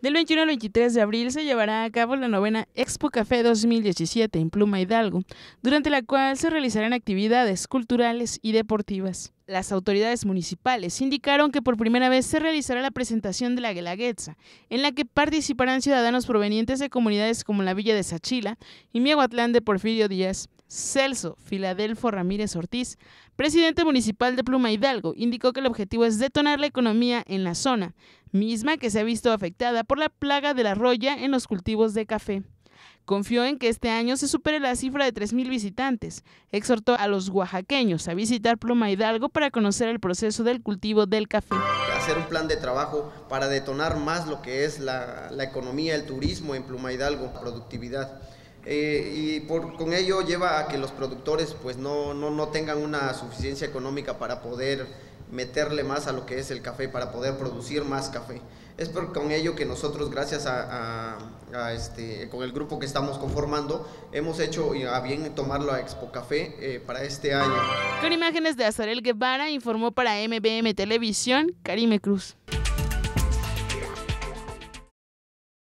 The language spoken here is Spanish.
Del 21 al 23 de abril se llevará a cabo la novena Expo Café 2017 en Pluma Hidalgo, durante la cual se realizarán actividades culturales y deportivas. Las autoridades municipales indicaron que por primera vez se realizará la presentación de la Guelaguetza, en la que participarán ciudadanos provenientes de comunidades como la Villa de Sachila y Miahuatlán de Porfirio Díaz. Celso Filadelfo Ramírez Ortiz, presidente municipal de Pluma Hidalgo, indicó que el objetivo es detonar la economía en la zona, misma que se ha visto afectada por la plaga de la roya en los cultivos de café. Confió en que este año se supere la cifra de 3,000 visitantes. Exhortó a los oaxaqueños a visitar Pluma Hidalgo para conocer el proceso del cultivo del café. Hacer un plan de trabajo para detonar más lo que es la economía, el turismo en Pluma Hidalgo, productividad. Con ello lleva a que los productores pues no tengan una suficiencia económica para poder meterle más a lo que es el café, para poder producir más café. Es con ello que nosotros, gracias con el grupo que estamos conformando, hemos hecho a bien tomarlo a Expo Café para este año. Con imágenes de Azarel Guevara, informó para MBM Televisión, Karime Cruz.